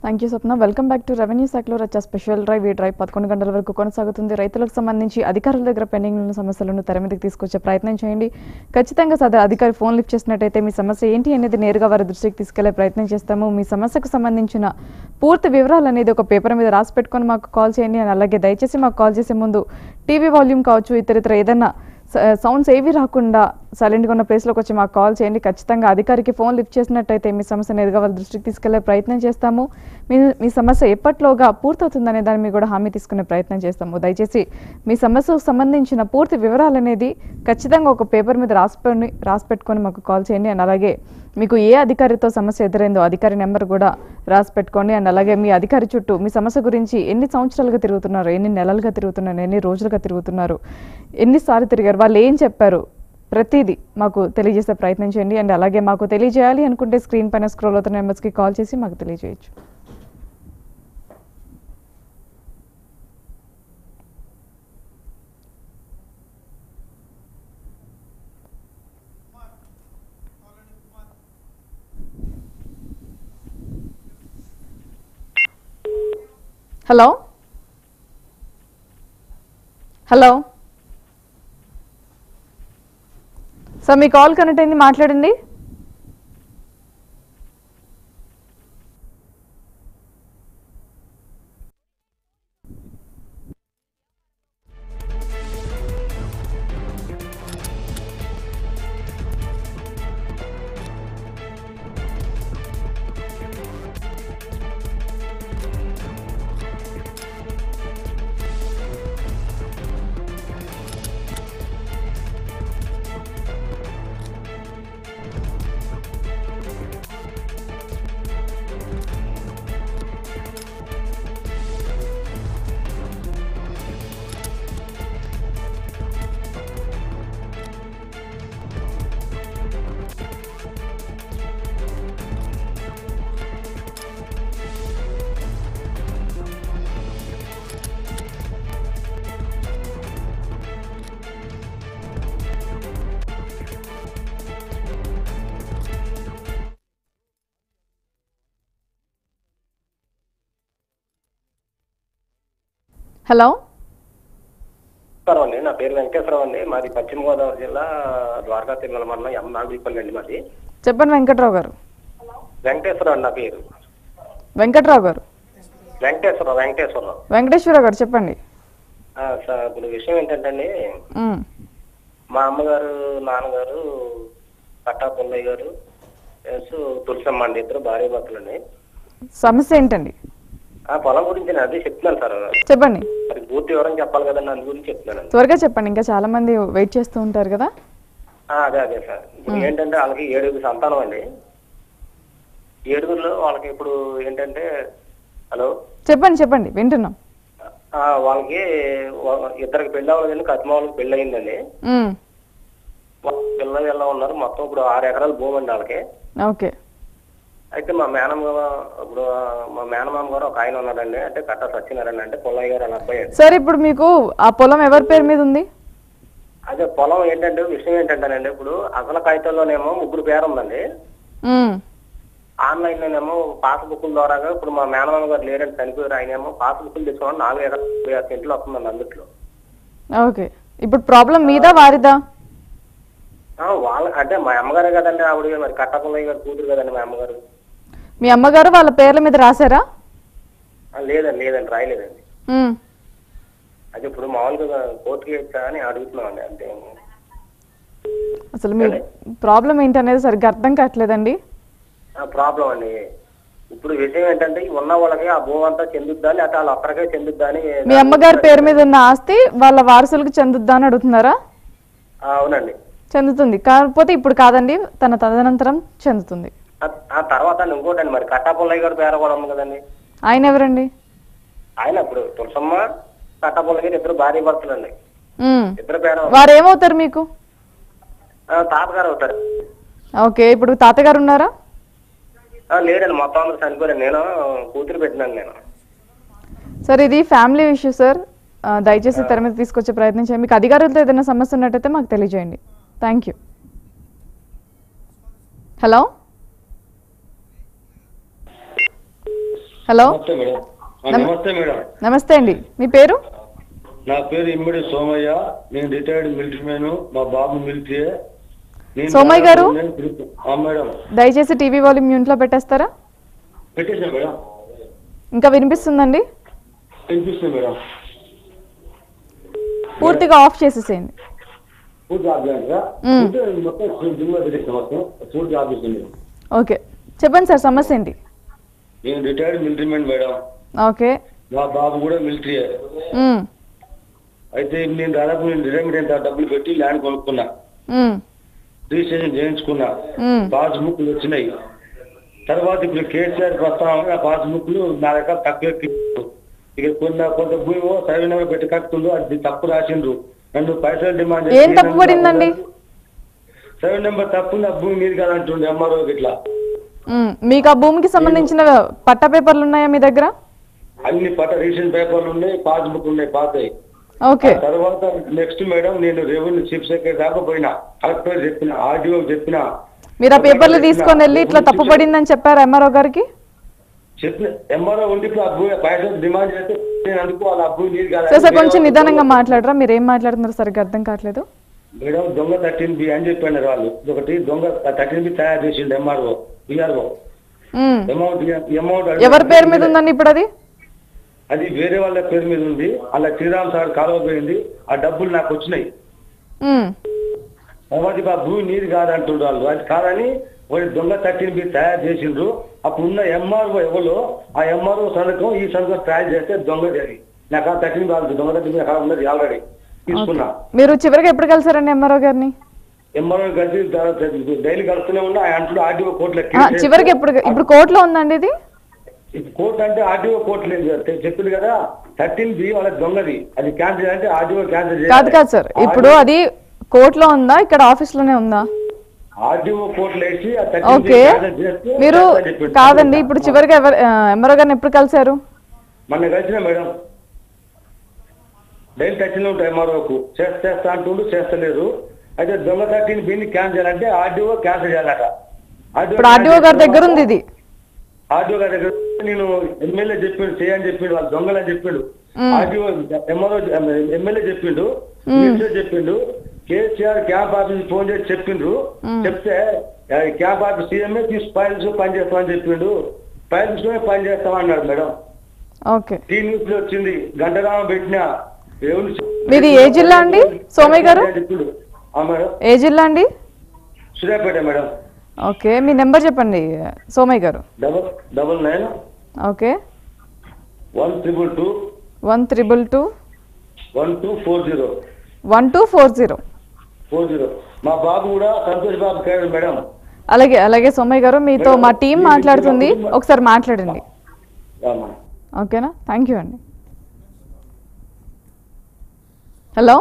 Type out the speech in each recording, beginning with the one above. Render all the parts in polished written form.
Thank you Swapna. Welcome back to revenue శాఖలో రచ్చ special drive. ఈ డ్రైవ్ 11 గంటల వరకు కొనసాగుతుంది. రైతులకు సంబంధించి అధికారుల దగ్గర పెండింగ్ ఉన్న సమస్యలను తెర మీదకి తీసుకొచ్చే ప్రయత్నం చేయండి. ఖచ్చితంగా అధికారి ఫోన్ లిఫ్ట్ చేసినట్టయితే మీ సమస్య ఏంటి అనేది నేరుగా వారి దృష్టికి తీసుకెళ్లే ప్రయత్నం చేస్తాము. మీ సమస్యకు సంబంధించిన పూర్తి వివరాలు అనేది ఒక పేపర్ మీద రాసి పెట్టుకొని మాకు కాల్ చేయండి. అని అలాగే దయచేసి మాకు కాల్ చేసే ముందు టీవీ వాల్యూమ్ కావచ్చు, ఇతర ఏదైనా సౌండ్స్ ఏవి రాకుండా సైలెంట్గా ఉన్న ప్లేస్లోకి వచ్చి మాకు కాల్ చేయండి. ఖచ్చితంగా అధికారికి ఫోన్ లిఫ్ట్ చేసినట్టయితే మీ సమస్య నేరుగా వాళ్ళ దృష్టికి తీసుకెళ్లే ప్రయత్నం చేస్తాము. మీ సమస్య ఎప్పట్లోగా పూర్తవుతుందనే దాన్ని మీకు కూడా హామీ తీసుకునే ప్రయత్నం చేస్తాము. దయచేసి మీ సమస్యకు సంబంధించిన పూర్తి వివరాలు అనేది ఖచ్చితంగా ఒక పేపర్ మీద రాసి పెట్టుకొని మాకు కాల్ చేయండి. అండ్ అలాగే మీకు ఏ అధికారితో సమస్య ఎదురైందో అధికారి నెంబర్ కూడా రాసి పెట్టుకోండి. అండ్ అలాగే మీ అధికారి చుట్టూ మీ సమస్య గురించి ఎన్ని సంవత్సరాలుగా తిరుగుతున్నారు, ఎన్ని నెలలుగా తిరుగుతున్నారు, ఎన్ని రోజులుగా తిరుగుతున్నారు, ఎన్నిసార్లు తిరిగారు, వాళ్ళు ఏం చెప్పారు, ప్రతిదీ మాకు తెలియజేసే ప్రయత్నం చేయండి. అండ్ అలాగే మాకు తెలియజేయాలి అనుకుంటే స్క్రీన్ పైన స్క్రోల్ అవుతున్న నెంబర్స్కి కాల్ చేసి మాకు తెలియజేయచ్చు. హలో హలో సార్, మీ కాల్ కనెక్ట్ అయింది, మాట్లాడండి. హలో అండి, నా పేరు వెంకటేశ్వరరావు అండి. మాది పశ్చిమ గోదావరి జిల్లా ద్వారకా తిరుమల మండలం ఎం నాగులపల్లి అండి. మాది. చెప్పండి వెంకట్రావు గారు. వెంకటేశ్వరరావు అండి నా పేరు. వెంకట్రావు గారు. వెంకటేశ్వరరావు గారు చెప్పండి. సార్, ఇప్పుడు విషయం ఏంటంటే అండి, మా అమ్మగారు, నాన్నగారు, కట్టా పుల్లయ్య గారు, తులసమ్మ అండి, ఇద్దరు భార్య భర్తలండి. సమస్య ఏంటండి? పొలం గురించి అదే చెప్తున్నాను సార్. చెప్పండి. అది పూర్తి వివరం చెప్పాలి కదండి, అందు గురించి చెప్తున్నాను. త్వరగా చెప్పండి, ఇంకా చాలా మంది వెయిట్ చేస్తూ ఉంటారు కదా. అదే సార్, ఇప్పుడు ఏంటంటే వాళ్ళకి 7 సంతానం అండి. 7లో వాళ్ళకి ఇప్పుడు ఏంటంటే, హలో చెప్పండి వింటున్నాం. వాళ్ళకి 2 పెళ్లి అవ్వలేదండి, కత్తిమ వాళ్ళకి పెళ్లి అయిందండి. పిల్లలు ఎలా ఉన్నారు, మొత్తం ఇప్పుడు 6 ఎకరాల భూమి అండి వాళ్ళకి. ఓకే. అయితే మా మేనమామ గారు ఒక ఆయన ఉన్నాడండి, అంటే కట్టా సత్యనారాయణ, అంటే పుల్లయ్య గారు అలా అబ్బాయి. సార్, ఇప్పుడు మీకు ఆ పొలం ఎవరి పేరు మీద ఉంది? అదే పొలం ఏంటంటే, విషయం ఏంటంటేనండి, ఇప్పుడు అసలు కాగితాల్లోనేమో 3 పేరు ఉందండి. ఆన్లైన్ లోనేమో పాస్బుక్ల ద్వారా ఇప్పుడు మా మేనమామ గారు లేరంటే చనిపోయారు, ఆయన ఏమో పాస్బుక్లు తెచ్చుకోవడం 4 ఎకరాల సెంట్లు వస్తుందండి అందుట్లో. ఓకే. ఇప్పుడు ప్రాబ్లం మీదా వారిదా? వాళ్ళ అంటే మా అమ్మగారే కదండి, ఆవిడ మరి కట్టా పుల్లయ్య గారు కూతురు కదండి మా అమ్మగారు. మీ అమ్మగారు వాళ్ళ పేర్ల మీద రాశారా? లేదండి రాయలేదండి. అది ఇప్పుడు మామూలుగా కోర్టుకి వచ్చా అని అడుగుతున్నామండి. అంటే అసలు మీ ప్రాబ్లం ఏంటనేది సరిగ్గా అర్థం కావట్లేదండి. ప్రాబ్లం అండి, ఇప్పుడు విషయం ఏంటంటే, ఉన్న వాళ్ళకి ఆ భూమి అంతా చెందుద్దా, లేకపోతే వాళ్ళ ఒక్కరికే చెందుద్దా అని. మీ అమ్మగారి పేరు మీద ఉన్న ఆస్తి వాళ్ళ వారసులకు చెందుద్దా అని అడుగుతున్నారా? అవునండి, చెందుతుంది. కాకపోతే ఇప్పుడు కాదండి, తన తదనంతరం చెందుతుంది. తర్వాత ఇంకోటండి, మరి కట్టా పుల్లయ్య గారు పేరు కూడా ఉంది కదండి. ఆయన ఎవరండి? ఆయన ఇప్పుడు తులసమ్మ, కట్టా పుల్లయ్య గారు ఇద్దరు భార్య భర్తలండి. ఇద్దరు పేరు. వారు ఏమవుతారు మీకు? తాతగారు అవుతారు. ఓకే. ఇప్పుడు తాతగారు ఉన్నారా? లేదండి, మొత్తం అందరూ చనిపోయారు. నేను కూతురు పెట్టినాను నేను. సార్, ఇది ఫ్యామిలీ ఇష్యూ సార్. దయచేసి తెర మీద తీసుకొచ్చే ప్రయత్నం చేయండి. మీకు అధికారులతో ఏదైనా సమస్య ఉన్నట్టయితే మాకు తెలియజేయండి. Thank you. హలో హలో, నమస్తే మేడం. నమస్తే మేడం. నమస్తే అండి, మీ పేరు? నా పేరు ఇమ్మడి సోమయ్య. నేను రిటైర్డ్ మిలిటరీ మ్యాన్. మా బాబు మిలిటరీ. సోమయ్య గారు, మేడం దయచేసి టీవీ వాల్యూమ్ మ్యూట్లో పెట్టేస్తారా? పెట్టేసా మేడం. ఇంకా వినిపిస్తుందండి? వినిపిస్తుంది మేడం. పూర్తిగా ఆఫ్ చేసేసేయండి. పూర్తి ఆఫ్ చేయాలి. మొత్తం జిమ్ పెట్టేస్తాం. మొత్తం పూర్తి ఆఫ్ చేస్తుంది. ఓకే, చెప్పండి సార్, సమస్య ఏంటి? నేను retired military man madam. Okay. మా బాబు కూడా మిలిటరీ. అయితే నేను దాదాపు రిటైర్మెంట్ ఎంత డబ్బులు పెట్టి ల్యాండ్ కొనుక్కున్నా, రిజిస్ట్రేషన్ చేయించుకున్నా, పాస్బుక్లు వచ్చినాయి. తర్వాత ఇప్పుడు కేసీఆర్ ప్రస్తావన పాస్బుక్లు నా దగ్గర తక్కువ. ఇక కొంత భూమి సర్వే నెంబర్ పెట్టి కట్టుకుందో అది తప్పు రాసిండ్రు. నన్ను పైసలు డిమాండ్ ఏం తప్పు పడిందండి? సర్వే నెంబర్ తప్పు, నా భూమి మీరు కాదంటుండే ఎంఆర్ఓ ఇట్లా. మీకు ఆ భూమికి సంబంధించిన పట్టా పేపర్లు ఉన్నాయా మీ దగ్గర? అన్ని పట్ట రీసెంట్ పేపర్లు ఉన్నాయి, పాస్బుక్ ఉన్నాయి, పాతాయి. ఓకే. తర్వాత నెక్స్ట్ మేడం నేను రెవెన్యూ చీఫ్ సెక్రటరీ దాకా పోయినా, కలెక్టర్ చెప్పిన, ఆర్డీఓ చెప్పిన. మీరు ఆ పేపర్లు తీసుకొని వెళ్ళి ఇట్లా తప్పు పడిందని చెప్పారు ఎంఆర్ఓ గారికి? చెప్పిన ఎంఆర్ఓ ఉండి ఇప్పుడు ఆ భూమి పైసలు డిమాండ్ చేస్తే నేను అందుకు వాళ్ళ భూమి నీరు సార్ సార్ కొంచెం నిదానంగా మాట్లాడరా? మీరు ఏం మాట్లాడుతున్నారు సరిగ్గా అర్థం కావట్లేదు. మేడం దొంగ 13B అని చెప్పారు వాళ్ళు. ఒకటి దొంగ 13B తయారు చేసిండు ఎంఆర్ఓ, విఆర్ఓ. అమౌంట్ ఎవరి పేరు మీద ఉందండి ఇప్పుడు అది? అది వేరే వాళ్ళ పేరు మీద ఉంది. అలా శ్రీరామ్ సార్ కాలువ పోయింది, ఆ డబ్బులు నాకు వచ్చినాయి. తర్వాత ఆ భూమి నీరు కాదంటుండ్రు వాళ్ళు. అది కాదని వాడి దొంగ 13B తయారు చేసిండ్రు. అప్పుడు ఉన్న ఎంఆర్ఓ ఎవరో ఆ ఎంఆర్ఓ సంతకం ఈ సంతకం తయారు చేస్తే దొంగ జరిగి నాకు ఆ 13B దొంగ 13B అక్కడ ఉన్నది ఆల్రెడీ తీసుకున్నా. మీరు చివరిగా ఎప్పుడు కలిసారండి ఎంఆర్ఓ గారిని? ఎంఆర్ఓ కలిసి డైలీ కలుస్తూనే ఉన్నా. అంటుడు ఆర్డీఓ కోర్టులో చివరికి ఎప్పుడు? ఇప్పుడు కోర్టులో ఉందండి ఇది? కోర్టు అంటే ఆర్డీఓ కోర్టు చెప్పింది కదా 13B వాళ్ళ దొంగది. అది క్యాన్సిల్ అంటే ఆర్డీఓ క్యాన్సిల్ కాదు కాదు సార్, ఇప్పుడు అది కోర్టులో ఉందా ఇక్కడ ఆఫీస్ లోనే ఉందా? ఆర్డీఓ కోర్టులో వేసి ఓకే. మీరు కాదండి, ఇప్పుడు చివరిగా ఎంఆర్ఓ గారిని ఎప్పుడు కలిసారు? మొన్న కలిసిన మేడం. డైలీ టచ్లో ఉంటాయి ఎంఆర్ఓకు. చేస్తా అంటుండు, చేస్తలేరు. అయితే దొంగ 13Bని క్యాన్సిల్ అంటే ఆర్డీఓ క్యాన్సిల్ చేయాలట. ఇప్పుడు ఆర్డీఓ గారి దగ్గర ఉంది ఇది. ఆర్డీఓ గారి దగ్గర నేను ఎమ్మెల్యే చెప్పిండు, చేయని చెప్పిండు, వాళ్ళు దొంగలని చెప్పిండు. ఆర్డీఓ ఎంఆర్ఓ ఎమ్మెల్యే చెప్పిండు, మినిస్టర్ చెప్పిండు, కేసీఆర్ క్యాంప్ ఆఫీస్ ఫోన్ చేసి చెప్పిండ్రు. చెప్తే క్యాంప్ ఆఫీస్ సీఎంఏ ఫైల్స్ పని చేస్తామని చెప్పిండు. ఫైల్స్ పని చేస్తామన్నాడు మేడం. ఓకే. టీ న్యూస్ లో వచ్చింది. గంటరామ పెట్టిన. మీది ఏ జిల్లా అండి సోమయ్య గారు? చెప్పిండు. మేడం ఏ జిల్లా అండి? సూర్యాపేట మేడం. ఓకే, మీ నెంబర్ చెప్పండి సోమయ్య గారు. 99 ఓకే 122 122 1240 1240. మా బాబు కూడా సంతోష్ బాబు కాదు మేడం. అలాగే అలాగే సోమయ్య గారు, మీతో మా టీం మాట్లాడుతుంది, ఒకసారి మాట్లాడండి. ఓకేనా? థ్యాంక్ యూ అండి. హలో,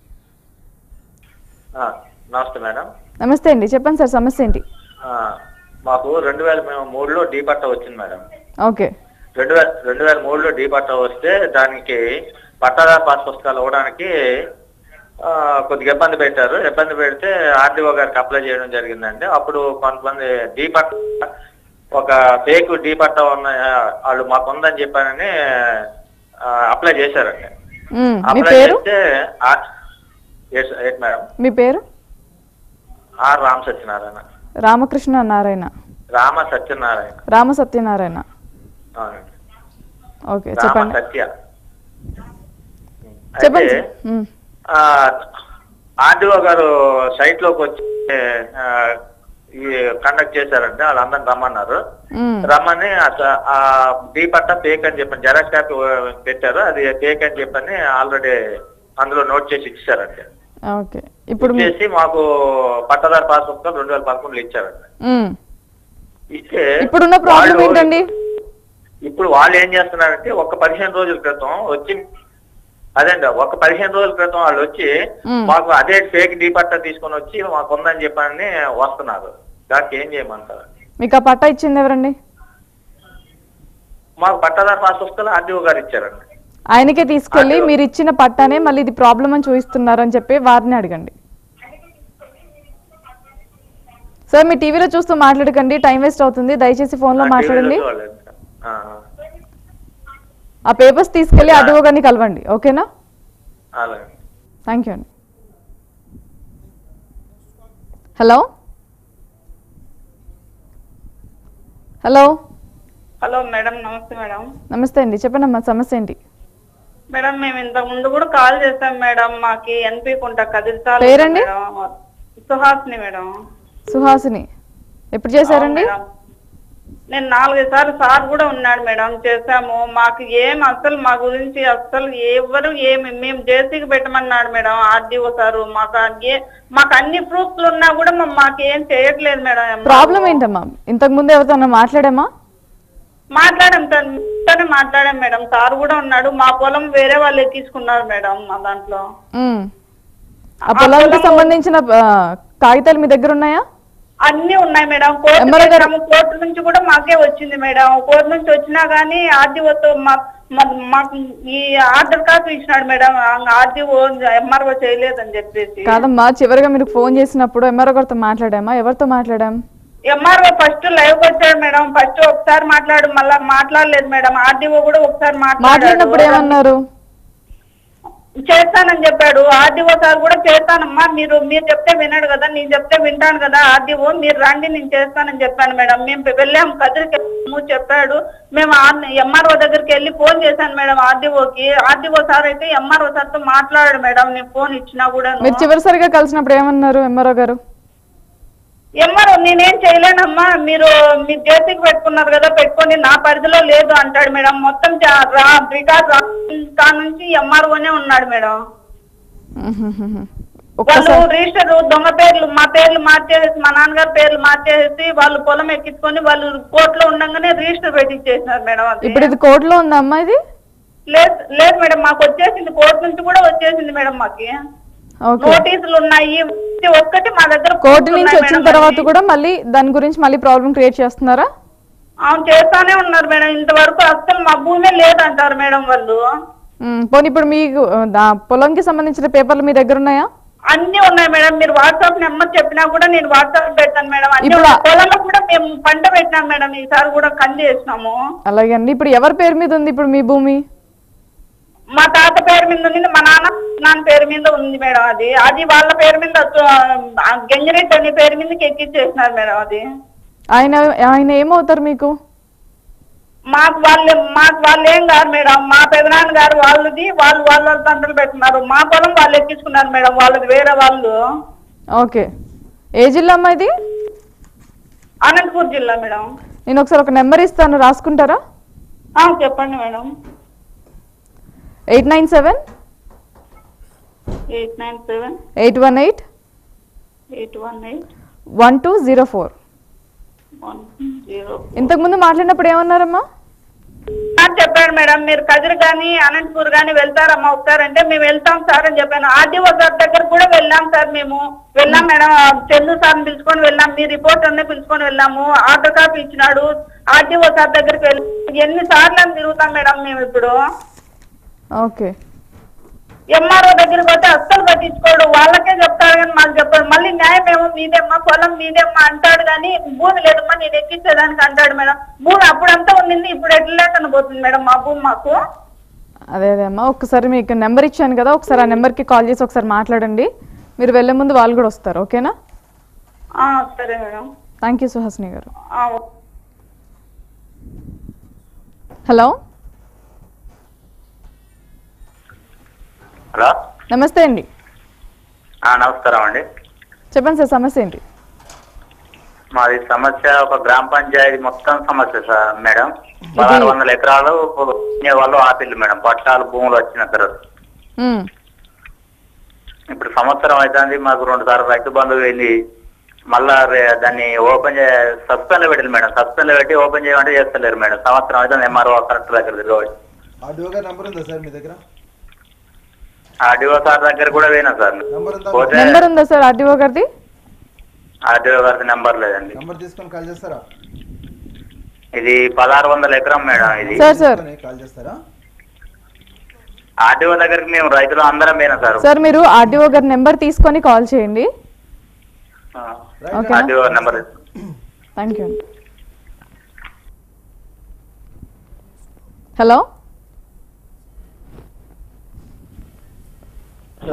నమస్తే మేడం. నమస్తే అండి, చెప్పండి సార్, సమస్య ఏంటి? మాకు 2003లో డీ పట్టా వచ్చింది మేడం. ఓకే. 2003లో డీ పట్టా వస్తే దానికి పట్టాదారు పాస్ పుస్తకాలు ఇవ్వడానికి కొద్దిగా ఇబ్బంది పెట్టారు. ఇబ్బంది పెడితే ఆర్డీఓ గారికి అప్లై చేయడం జరిగిందండి. అప్పుడు కొంతమంది డీ పట్టా ఒక ఫేక్ డీ పట్టా ఉన్న వాళ్ళు మాకు ఉందని చెప్పానని అప్లై చేశారండి. అప్లై చేస్తే మేడం మీ పేరు? ఆర్ రామ సత్యనారాయణ. రామకృష్ణ నారాయణ. రామ సత్యనారాయణ. రామ సత్యనారాయణ. ఓకే, చెప్పండి. సత్య చెప్పండి. ఆర్డీఓ గారు సైట్ లోకి వచ్చి కండక్ట్ చేశారంటే వాళ్ళందరిని రమ్మన్నారు. రమ్మని ఆ డీ పట్టా ఫేక్ అని చెప్పని జెరాక్స్ కాపీ పెట్టారు. అది ఫేక్ అని చెప్పని ఆల్రెడీ అందులో నోట్ చేసి ఇచ్చారండి. ఓకే. ఇప్పుడు చేసి మాకు పట్టాదారు పాస్ పుస్తకం 2011లో ఇచ్చారండి. ఇస్తే ఇప్పుడున్న ప్రాబ్లం ఏంటండి? ఇప్పుడు వాళ్ళు ఏం చేస్తున్నారంటే ఒక 15 రోజుల క్రితం వచ్చి అదేండి ఒక 15 రోజుల క్రితం వాళ్ళు వచ్చి మాకు అదే ఫేక్ డీ పట్టా తీసుకొని వచ్చి మాకు ఉందని చెప్పని వస్తున్నారు. దానికి ఏం చేయమంటారు? మీకు ఆ పట్టా ఇచ్చింది ఎవరండి? మాకు పట్టాదారు పాస్ పుస్తకాలు ఆర్డీఓ గారు ఇచ్చారండి. ఆయనకే తీసుకెళ్లి మీరు ఇచ్చిన పట్టానే మళ్ళీ ఇది ప్రాబ్లం అని చూపిస్తున్నారు అని చెప్పి వారిని అడగండి. సార్, మీ టీవీలో చూస్తూ మాట్లాడకండి, టైం వేస్ట్ అవుతుంది. దయచేసి ఫోన్ లో మాట్లాడండి. ఆ పేపర్స్ తీసుకెళ్ళి ఆర్డీఓ గారిని కలవండి. ఓకేనా? అలాగే. థ్యాంక్ యూ అండి. హలో హలో హలో మేడం, నమస్తే మేడం. నమస్తే అండి, చెప్పండి అమ్మా, సమస్య ఏంటి? మేడం మేము ఇంతకు ముందు కూడా కాల్ చేసాం మేడం. మాకి ఎన్పి కుంట కదిరితాలు పేరండి? సుహాసిని మేడం. సుహాసిని, ఎప్పుడు చేశారండి? నేను 4 సార్లు సార్ కూడా ఉన్నాడు మేడం, చేసాము. మాకు ఏం అసలు మా గురించి అసలు ఎవరు ఏమి మేము జేసీకి పెట్టమన్నాడు మేడం ఆర్డీఓ సారు. మాకు అన్ని ప్రూఫ్లు ఉన్నా కూడా మాకు ఏం చేయట్లేదు మేడం. ప్రాబ్లం ఏంటమ్మా? ఇంతకు ముందు ఎవరితో మాట్లాడామా? మాట్లాడాం మేడం. సార్ కూడా ఉన్నాడు. మా పొలం వేరే వాళ్ళు ఎక్కించుకున్నారు మేడం మా దాంట్లో. ఆ పొలానికి సంబంధించిన కాగితాలు మీ దగ్గర ఉన్నాయా? అన్ని ఉన్నాయి మేడం. కోర్టు నుంచి కూడా మాకే వచ్చింది మేడం. కోర్టు నుంచి వచ్చినా గానీ ఆర్డీఓతో మాకు ఈ ఆర్డర్ కాపీ ఇచ్చినాడు మేడం. ఆర్డీఓ ఎంఆర్ఓ చేయలేదని చెప్పేసి. కాదమ్మా, చివరిగా మీరు ఫోన్ చేసినప్పుడు ఎంఆర్ఓ గారితో మాట్లాడామా? ఎవరితో మాట్లాడాం? ఎంఆర్ఓ ఫస్ట్ లైవ్ వచ్చాడు మేడం. ఫస్ట్ ఒకసారి మాట్లాడు, మళ్ళా మాట్లాడలేదు మేడం. ఆర్డీఓ కూడా ఒకసారి మాట్లాడినప్పుడు ఏమన్నారు? చేస్తానని చెప్పాడు. ఆర్డీఓ సార్ కూడా చేస్తానమ్మా, మీరు చెప్తే విన్నాడు కదా, నేను చెప్తే వింటాను కదా ఆర్డీఓ, మీరు రండి నేను చేస్తానని చెప్పాను మేడం. మేము వెళ్ళాము, కదిరికి చెప్పాడు. మేము ఎంఆర్ఓ దగ్గరికి వెళ్ళి ఫోన్ చేశాను మేడం ఆర్డీఓకి. ఆర్డీఓ సార్ అయితే ఎంఆర్ఓ సార్ తో మాట్లాడాడు మేడం. నేను ఫోన్ ఇచ్చినా కూడా. మీరు చివరిసారిగా కలిసినప్పుడు ఏమన్నారు ఎంఆర్ఓ గారు? ఎంఆర్ఓ నేనేం చేయలేనమ్మా, మీరు జేసీకి పెట్టుకున్నారు కదా, పెట్టుకోండి, నా పరిధిలో లేదు అంటాడు మేడం. మొత్తం రికార్డ్ నుంచి ఎంఆర్ఓనే ఉన్నాడు మేడం. వాళ్ళు రిజిస్టర్ దొంగ పేర్లు, మా పేర్లు మార్చేసి, మా నాన్నగారి పేర్లు మార్చేసి వాళ్ళు పొలం ఎక్కించుకొని వాళ్ళు కోర్టులో ఉండగానే రిజిస్టర్ పెట్టించేసినారు మేడం. ఇప్పుడు ఇది కోర్టులో ఉందమ్మా? ఇది లేదు మేడం, మాకు వచ్చేసింది, కోర్టు నుంచి కూడా వచ్చేసింది మేడం. మాకి నోటీసులు ఉన్నాయి. ఒక్కటి మా దగ్గర కోర్టు నుంచి వచ్చిన తర్వాత కూడా మళ్ళీ దాని గురించి మళ్ళీ ప్రాబ్లం క్రియేట్ చేస్తున్నారా? అవును, చేస్తానే ఉన్నారు మేడం. ఇంతవరకు అసలు మా భూమే లేదంటారు మేడం వాళ్ళు. పోనీ ఇప్పుడు మీకు పొలంకి సంబంధించిన పేపర్లు మీ దగ్గర ఉన్నాయా? అన్ని ఉన్నాయి మేడం. మీరు వాట్సాప్ నెంబర్ చెప్పినా కూడా నేను వాట్సాప్ పెడతాను మేడం. అన్ని పొలంలో కూడా మేము పంట పెట్టినాం మేడం. ఈసారి కూడా కంది వేసినాము. అలాగే అండి. ఇప్పుడు ఎవరి పేరు మీద ఉంది ఇప్పుడు మీ భూమి? మా తాత పేరు మీద ఉంది, మా నాన్న పేరు మీద ఉంది మేడం. అది వాళ్ళ పేరు మీద గంగిరెడ్డి అనే పేరు మీదకి ఎక్కించేసినారు మేడం. అది ఆయన ఏమవుతారు మీకు? మాకు వాళ్ళు ఏం కాదు మేడం. మా పెదనాన్న గారు వాళ్ళది వాళ్ళ తండ్రులు పెట్టినారు. మా పొలం వాళ్ళు ఎక్కించుకున్నారు మేడం. వాళ్ళది వేరే వాళ్ళు. ఓకే. ఏ జిల్లా అమ్మా ఇది? అనంతపూర్ జిల్లా మేడం. నేను ఒకసారి ఒక నెంబర్ ఇస్తాను, రాసుకుంటారా? చెప్పండి మేడం. 897 818 1204. ఇంతకు ముందు మాట్లాడినప్పుడు ఏమన్నారమ్మా? చెప్పాడు మేడం, మీరు కదిరి గాని అనంతపూర్ గాని వెళ్తారమ్మా ఒకసారి అంటే, మేము వెళ్తాం సార్ అని చెప్పాను. ఆర్డీఓ సార్ దగ్గర కూడా వెళ్ళాం సార్. మేము వెళ్ళాం మేడం, చందు సార్ని పిలుచుకొని వెళ్ళాం, మీ రిపోర్ట్ అన్నీ పిలుచుకొని వెళ్ళాము. ఆర్డర్ కాపీ ఇచ్చినాడు. ఆర్డీఓ సార్ దగ్గరికి వెళ్ళి ఎన్ని సార్లు అని తిరుగుతాం మేడం మేము ఇప్పుడు. ఓకే. ఎంఆర్ఓ దగ్గరికి పోతే అస్సలు పట్టించుకోడు. వాళ్ళకే చెప్తాడు కానీ మాకు చెప్పాడు. మళ్ళీ న్యాయం ఏమో మీదేమ్మా, పొలం మీదేమ్మా అంటాడు కానీ భూమి లేదమ్మా నేను ఎక్కించేదానికి అంటాడు మేడం. భూమి అప్పుడంతా ఉండింది, ఇప్పుడు ఎట్లా లేకుండా పోతుంది మేడం మా భూమి మాకు. అదే అమ్మా, ఒకసారి మీకు నెంబర్ ఇచ్చాను కదా, ఒకసారి ఆ నెంబర్కి కాల్ చేసి ఒకసారి మాట్లాడండి. మీరు వెళ్లే ముందు వాళ్ళు కూడా వస్తారు. ఓకేనా? సరే మేడం. థ్యాంక్ యూ సుహాసిని గారు. హలో హలో, నమస్తే అండి. నమస్కారం అండి. చెప్పండి సార్, సమస్య ఏంటి? మాది సమస్య ఒక గ్రామ పంచాయతీ మొత్తం సమస్య సార్ మేడం. 1600 ఎకరాలు వాళ్ళు ఆపిల్లు మేడం, పట్టాలు భూములు వచ్చిన తర్వాత. ఇప్పుడు సంవత్సరం అవుతుంది. మాకు 2 సార్లు రైతు బంధు వెళ్ళి మళ్ళా దాన్ని ఓపెన్ సస్పెండ్ లో పెట్టింది మేడం. సస్పెండ్ లో పెట్టి ఓపెన్ చేయమంటే చేస్తలేరు మేడం. సంవత్సరం అవుతుంది. ఎంఆర్ఓ కరెక్ట్ దగ్గర రోజు ఆర్డీఓ సార్ దగ్గర కూడా పోయినా సార్. నెంబర్ ఉందా సార్ ఆర్డీఓ గారిది? ఆర్డీఓ గారిది నెంబర్ లేదండి. ఇది 1600 ఎకరం మేడం. ఇది ఆర్డీఓ దగ్గరికి మేము రైతులు అందరం పోయినా సార్. సార్ మీరు ఆర్డీఓ గారి నెంబర్ తీసుకొని కాల్ చేయండి. RDO number. Thank you. Hello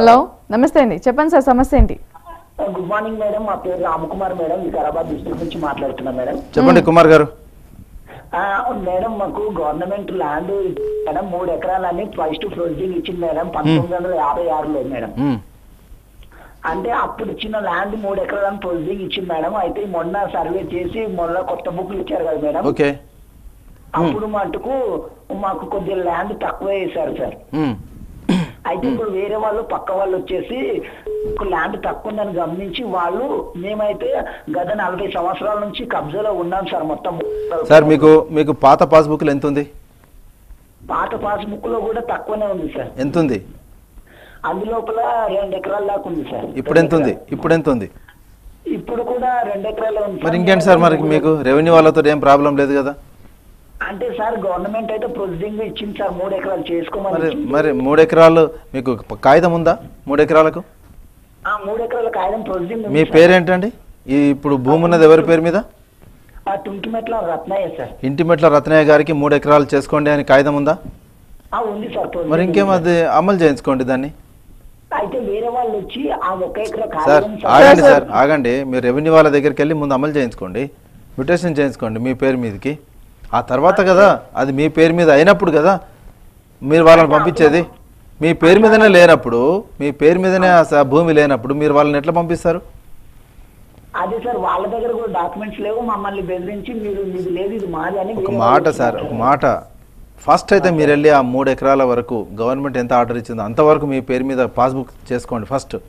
hello నమస్తే అండి, చెప్పండి సార్ సమస్య ఏంటి? గుడ్ మార్నింగ్ మేడం, మా పేరు రామకుమార్ మేడం, వికారాబాద్ డిస్ట్రిక్ట్ నుంచి మాట్లాడుతున్నా మేడం. చెప్పండి కుమార్ గారు. మేడం మాకు గవర్నమెంట్ ల్యాండ్ మేడం 3 ఎకరాలని ఫస్ట్ ప్రొసీడింగ్ ఇచ్చింది మేడం 1956లో మేడం. అంటే అప్పుడు ఇచ్చిన ల్యాండ్ 3 ఎకరాలని ప్రొసీడింగ్ ఇచ్చింది మేడం. అయితే మొన్న సర్వే చేసి మొన్న కొత్త బుక్లు ఇచ్చారు కదా మేడం. ఓకే. అప్పుడు మటుకు మాకు కొద్దిగా ల్యాండ్ తక్కువ వేశారు సార్. అయితే ఇప్పుడు వేరే వాళ్ళు పక్క వాళ్ళు వచ్చేసి ల్యాండ్ తక్కువ ఉందని గమనించి వాళ్ళు మేమైతే గత 40 సంవత్సరాల నుంచి కబ్జాలో ఉన్నాం సార్. మొత్తం సార్ మీకు పాత పాస్బుక్లు ఎంత ఉంది? పాత పాస్బుక్ లో కూడా తక్కువనే ఉంది సార్. ఎంత ఉంది? అందులోపల 2 ఎకరాల దాకా ఉంది సార్. ఇప్పుడు ఎంత ఉంది? ఇప్పుడు కూడా 2 ఎకరాలే ఉంది. మరి ఇంకేంటి సార్, మరి మీకు రెవెన్యూ వాళ్ళతో ఏం ప్రాబ్లం లేదు కదా? అంటే సార్ గవర్నమెంట్ అయితే ప్రొసీడింగ్ ఇచ్చింది సార్ 3 ఎకరాలు చేసుకోమని. మరి 3 ఎకరాలు మీకు కాగితం ఉందా? 3 ఎకరాలకు 3 ఎకరాల కాగితం ప్రొసీడింగ్. మీ పేరేంటండి? ఇప్పుడు భూమి ఉన్నది ఎవరి పేరు మీద? తుంటిమెట్ల రత్నయ్య సార్. ఇంటిమెట్ల రత్నయ్య గారికి 3 ఎకరాలు చేసుకోండి అని కాగితం ఉందా? ఉంది సార్. మరి ఇంకేం అది అమలు చేయించుకోండి దాన్ని. అయితే వేరే వాళ్ళు వచ్చి ఆ 1 ఎకరా సార్ కాగితం ఆగండి, మీరు రెవెన్యూ వాళ్ళ దగ్గరికి వెళ్ళి ముందు అమలు చేయించుకోండి, మ్యూటేషన్ చేయించుకోండి మీ పేరు మీదకి. ఆ తర్వాత కదా అది మీ పేరు మీద అయినప్పుడు కదా మీరు వాళ్ళని పంపించేది. మీ పేరు మీదనే లేనప్పుడు, మీ పేరు మీదనే భూమి లేనప్పుడు మీరు వాళ్ళని ఎట్లా పంపిస్తారు? అదే సార్ వాళ్ళ దగ్గర కూడా డాక్యుమెంట్స్ లేవు, మమ్మల్ని బెదిరించి మీరు మీది లేదు ఇది మాది అని. ఒక మాట సార్, ఒక మాట, ఫస్ట్ అయితే మీరు వెళ్ళి ఆ 3 ఎకరాల వరకు గవర్నమెంట్ ఎంత ఆర్డర్ ఇచ్చిందో అంతవరకు మీ పేరు మీద పాస్బుక్ చేసుకోండి ఫస్ట్.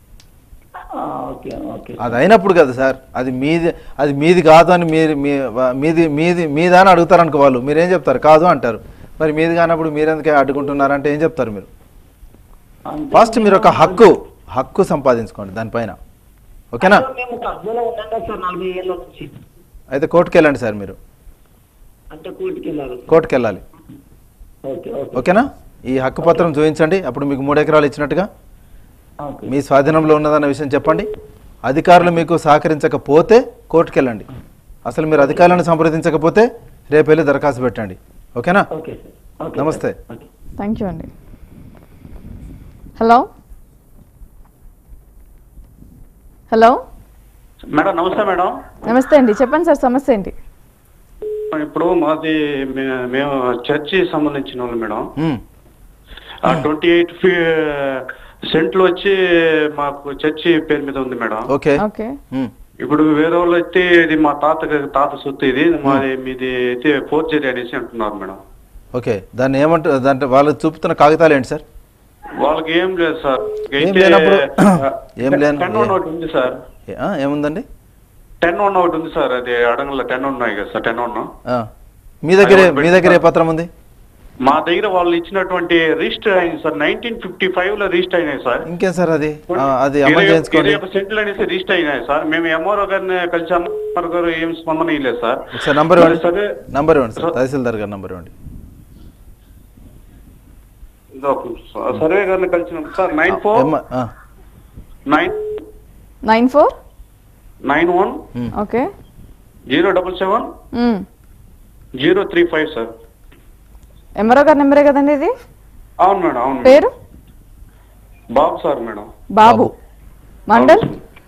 అది అయినప్పుడు కదా సార్ అది మీది కాదు అని మీరు మీదా అని అడుగుతారు అనుకో వాళ్ళు. మీరేం చెప్తారు? కాదు అంటారు. మరి మీది కానప్పుడు మీరెందుకే అడ్డుకుంటున్నారంటే ఏం చెప్తారు మీరు? ఫస్ట్ మీరు ఒక హక్కు సంపాదించుకోండి దానిపైన. ఓకేనా? అయితే కోర్టుకు వెళ్ళండి సార్. మీరు కోర్టుకు వెళ్ళాలి. ఓకేనా? ఈ హక్కు పత్రం చూపించండి, అప్పుడు మీకు 3 ఎకరాలు ఇచ్చినట్టుగా మీ స్వాధీనంలో ఉన్నదన్న విషయం చెప్పండి. అధికారులు మీకు సహకరించకపోతే కోర్టుకు వెళ్ళండి. అసలు మీరు అధికారులను సంప్రదించకపోతే రేపు వెళ్ళి దరఖాస్తు పెట్టండి. ఓకేనా? నమస్తే. థ్యాంక్ యూ అండి. హలో మేడం నమస్తే. మేడం నమస్తే అండి, చెప్పండి సార్ సమస్య ఏంటి? ఇప్పుడు మాది మేము చర్చి సంబంధించిన వాళ్ళు మేడం. 28 సెంట్లు వచ్చి మాకు చర్చి పేరు మీద ఉంది మేడం. ఓకే. ఇప్పుడు వేరే వాళ్ళు అయితే ఇది మా తాత సొత్తు, ఇది మాది మీది అయితే ఫోర్జరీ అనేసి అంటున్నారు మేడం. ఓకే, దాన్ని ఏమంటారు? దాంట్లో వాళ్ళు చూపుతున్న కాగితాలు ఏంటి సార్? వాళ్ళకి ఏం లేదు సార్. ఉంది సార్. ఏముందండి? 10-1 ఒకటి ఉంది సార్. అది అడంగల 10 ఉన్నాయి కదా సార్. 10-1 మీ దగ్గర ఏ పత్రం ఉంది? మా దగ్గర వాళ్ళు ఇచ్చినటువంటి రిజిస్టర్ అయింది సార్. 1955 లో రిజిస్టర్ అయినాయి సార్. ఇంకేం సార్ అది అమలు చేయించుకోండి. సెంట్లు అనేసి రిజిస్టర్ అయినాయి సార్. మేము ఎంఆర్ఓ గారిని కలిసాము, ఎంఆర్ఓ గారు ఏం స్పందన ఇవ్వలేదు సార్. ఒకసారి నంబర్ ఇవ్వండి సార్, తహసీల్దార్ గారి నంబర్ ఇవ్వండి. సర్వే గారిని కలిసినాం సార్. 9491 okay 077 035 sir. ఎంఆర్ఓ గారి నెంబరే కదండి ఇది? అవును మేడం. అవును. పేరు? Babu sir. Madam Babu. Mandal?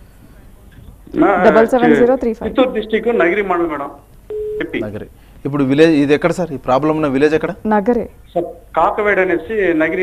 77035. Chittoor district Nagiri mandal madam. Nagari. ఇప్పుడు విలేజ్ ఇది ఎక్కడ సార్? ఈ ప్రాబ్లం ఉన్న విలేజ్ ఎక్కడ? నగరే. కాకవేడ్ అనేసి నగిరి.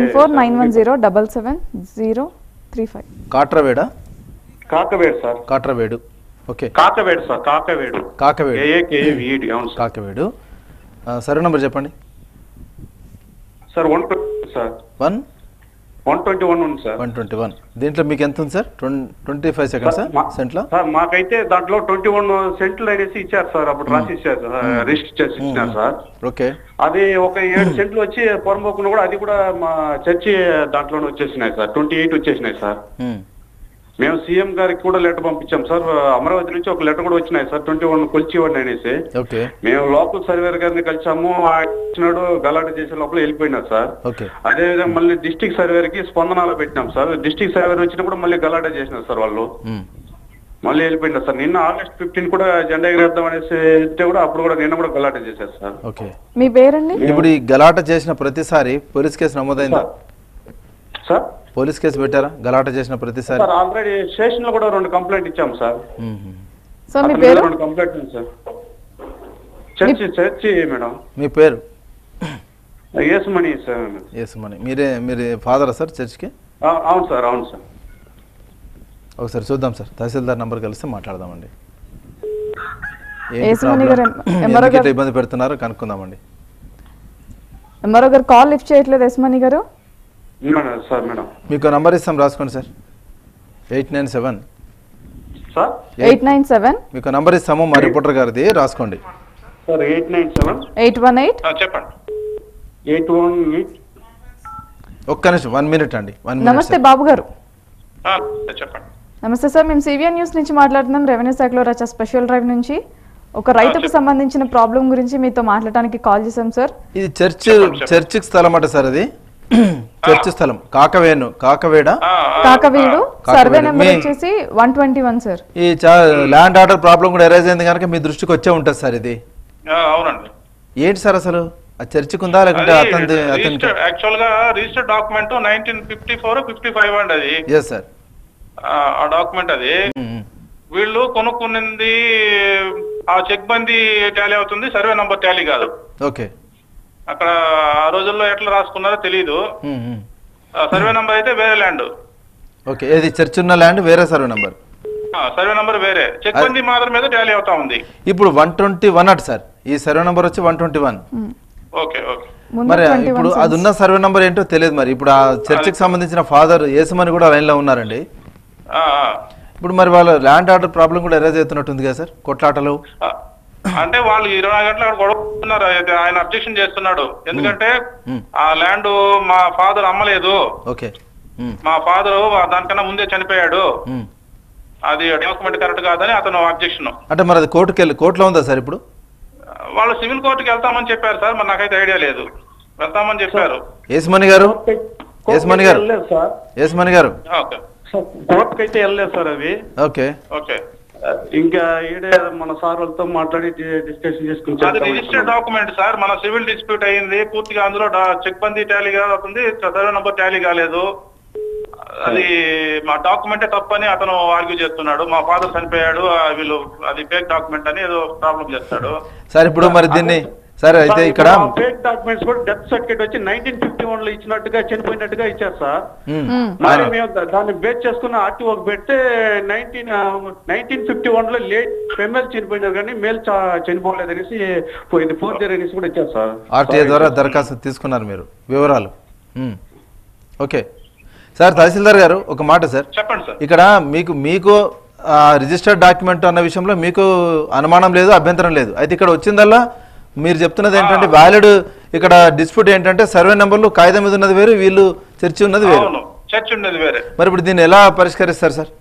9491107035. కాట్రవేడా? Kakaved sir. Katravedu. Okay. Kakavedu sir. Kakavedu. అవును కాకవేడు. సరే నంబర్ చెప్పండి సార్. 120 సార్. 121 ఉంది సార్. 121. దీంట్లో మీకు ఎంత ఉంది సార్? 25 seconds సెంట్లో sir. మాకైతే దాంట్లో 21 సెంట్లు అనేసి ఇచ్చారు సార్. అప్పుడు రాసి ఇచ్చారు సార్, రిజిస్టర్ చేసి ఇచ్చినారు సార్. ఓకే. అది ఒక 7 సెంట్లు వచ్చి పొరమోకును కూడా అది కూడా మా చర్చి దాంట్లోనే వచ్చేసినాయి సార్. 28 వచ్చేసినాయి సార్. మేము సీఎం గారికి కూడా లెటర్ పంపించాం సార్. అమరావతి నుంచి ఒక లెటర్ కూడా వచ్చినాయి సార్. 21 కొలిచివ్వండి అనేసి. మేము లోకల్ సర్వేర్ గారిని కలిసాము, వచ్చినాడు గలాట చేసే లోపల వెళ్ళిపోయినారు సార్. అదేవిధంగా మళ్ళీ డిస్ట్రిక్ట్ సర్వేర్ కి స్పందనలో పెట్టినాం సార్. డిస్ట్రిక్ట్ సర్వేర్ వచ్చినప్పుడు మళ్ళీ గలాట చేసినారు సార్ వాళ్ళు. మళ్ళీ వెళ్ళిపోయినారు సార్. నిన్న August 15 కూడా జెండా ఎగరేద్దాం అనేసి కూడా అప్పుడు కూడా నిన్న కూడా గలాట చేశారు సార్. మీ పేరండి? ఇప్పుడు ఈ గలాట చేసిన ప్రతిసారి పోలీస్ కేసు నమోదైందా సార్? పోలీస్ కేసు పెట్టారా గలాట చేసిన ప్రతిసారి? సార్ ఆల్రెడీ స్టేషన్ లో కూడా 2 కంప్లైంట్ ఇచ్చాం సార్. సార్ మీ పేరు? 2 కంప్లైంట్ ఉంది సార్. Church madam. మీ పేరు? యేసుమణి సార్. యేసుమణి. మీరు ఫాదరా సార్ చర్చ్కి? అవును సార్, అవును సార్. ఒకసారి చూద్దాం సార్, తహసీల్దార్ నంబర్ కలిస్తే మాట్లాడదామండి. యేసుమణి గారు ఇబ్బంది పెడుతున్నారో కనుక్కుందామండి. ఎంఆర్ఓ గారు కాల్ లిఫ్ట్ చేయట్లేదు యేసుమణి గారు. సార్ మేడం మీకు నంబర్ ఇస్తాం, రాసుకోండి సార్. 897 సార్ 897. మీకు నంబర్ ఇస్తాము మా రిపోర్టర్ గారిది, రాసుకోండి సార్. 897 818. చెప్పండి. 818. ఒక్క నిమిషం, 1 మినిట్ అండి. 1 మినిట్. నమస్తే బాబు గారు. చెప్పండి. నమస్తే సార్, మేము సివిఎన్ న్యూస్ నుంచి మాట్లాడుతున్నాం. రెవెన్యూ శాఖలో రచ్చ స్పెషల్ డ్రైవ్ నుంచి ఒక రైతుకు సంబంధించిన ప్రాబ్లం గురించి మీతో మాట్లాడడానికి కాల్ చేశాం సార్. ఇది చర్చ్ స్థలం అట సార్, అది చర్చ్ స్థలం. కాకవేడు సర్వే నెంబర్ వచ్చేసి 121 సార్. ఈ ల్యాండ్ ఆర్డర్ ప్రాబ్లం కూడా ఎరైజ్ అయింది కనుక మీ దృష్టికి వచ్చే ఉంటుంది సార్ ఇది. అవునండి. ఏంటి సార్ అసలు ఆ చర్చికి ఉందా లేకుంటే అతని యాక్చువల్ గా రిజిస్టర్డ్ డాక్యుమెంట్ 1954-55 అండి అది. Yes sir. ఆ డాక్యుమెంట్ అది వీళ్ళు కొనుక్కున్నది ఆ చెక్ బందీ టాలీ అవుతుంది, సర్వే నంబర్ టాలీ కాదు. ఓకే. అక్కడ ఆ రోజుల్లో ఎట్లా రాసుకున్నారో తెలీదు. సర్వే నంబర్ అయితే వేరే ల్యాండ్. ఓకే. ఏది చర్చ్ ఉన్న ల్యాండ్ వేరే సర్వే నంబర్, సర్వే నంబర్ వేరే, చెక్ బందీ మాత్రం మీద టాలీ అవుతా ఉంది. ఇప్పుడు 121 అట సార్, ఈ సర్వే నంబర్ వచ్చి 121. Okay okay. మరి ఇప్పుడు అది ఉన్న సర్వే నంబర్ ఏంటో తెలియదు. మరి ఇప్పుడు ఆ చర్చికి సంబంధించిన ఫాదర్ యేసుమణి కూడా లైన్ లో ఉన్నారండి. ఇప్పుడు మరి వాళ్ళ ల్యాండ్ ఆర్డర్ ప్రాబ్లం కూడా ఎరేజ్ అవుతున్నట్టుంది కదా సార్, కొట్లాటలు. అంటే వాళ్ళు 24 గంటలు అక్కడ గొడవన్నారు. ఆయన అబ్జెక్షన్ చేస్తున్నాడు, ఎందుకంటే ఆ ల్యాండ్ మా ఫాదర్ అమ్మలేదు. ఓకే. మా ఫాదర్ దానికన్నా ముందే చనిపోయాడు, అది డాక్యుమెంట్ కరెక్ట్ కాదని అతను అబ్జెక్షన్. అంటే మరి అది కోర్టులో ఉందా సార్? ఇప్పుడు వాళ్ళు సివిల్ కోర్టుకి వెళ్తామని చెప్పారు సార్, మరి నాకైతే ఐడియా లేదు. వెళ్తామని చెప్పారు. యేసుమణి గారు కోర్టుకి అయితే వెళ్ళలేదు సార్ అవి. Okay okay. ఇంకా ఈడే మన సార్ వాళ్ళతో మాట్లాడి డిస్కషన్ చేసుకుంటాం. అది రిజిస్టర్డ్ డాక్యుమెంట్ సార్, మన సివిల్ డిస్ప్యూట్ అయింది పూర్తిగా. అందులో చెక్ బందీ టాలీ అవుతుంది, సర్వే నంబర్ టాలీ కాలేదు. అది మా డాక్యుమెంటే తప్పని అతను ఆర్గ్యూ చేస్తున్నాడు. మా ఫాదర్ చనిపోయాడు, వీళ్ళు అది ఫేక్ డాక్యుమెంట్ అని ఏదో ప్రాబ్లం చేస్తాడు సార్. ఇప్పుడు మరి దీన్ని సార్ అయితే ఇక్కడ ఫేక్ డాక్యుమెంట్స్ కూడా డెత్ సర్టిఫికేట్ వచ్చి 1951 లో ఇచ్చినట్టుగా చనిపోయినట్టుగా ఇచ్చారు సార్. మరి మేము దాన్ని బేస్ చేసుకున్న ఆర్టీఓకి పెడితే 1951 లో లేట్ ఫెమేల్ చనిపోయినారు కానీ మేల్ చనిపోలేదనేసి పోయింది 4th year అనేసి కూడా ఇచ్చారు సార్. ఆర్టీఏ ద్వారా దరఖాస్తు తీసుకున్నారు మీరు, వివరాలు. Okay sir. తహసీల్దార్ గారు ఒక మాట సార్, చెప్పండి సార్. ఇక్కడ మీకు రిజిస్టర్డ్ డాక్యుమెంట్ అన్న విషయంలో మీకు అనుమానం లేదు, అభ్యంతరం లేదు. అయితే ఇక్కడ వచ్చిందల్లా మీరు చెప్తున్నది ఏంటంటే వ్యాలిడ్ ఇక్కడ డిస్ప్యూట్ ఏంటంటే సర్వే నెంబర్లు కాగితం మీద ఉన్నది వేరు, వీళ్ళు చర్చి ఉన్నది వేరు. చర్చ్ ఉన్నది వేరే. మరి ఇప్పుడు దీన్ని ఎలా పరిష్కరిస్తారు సార్?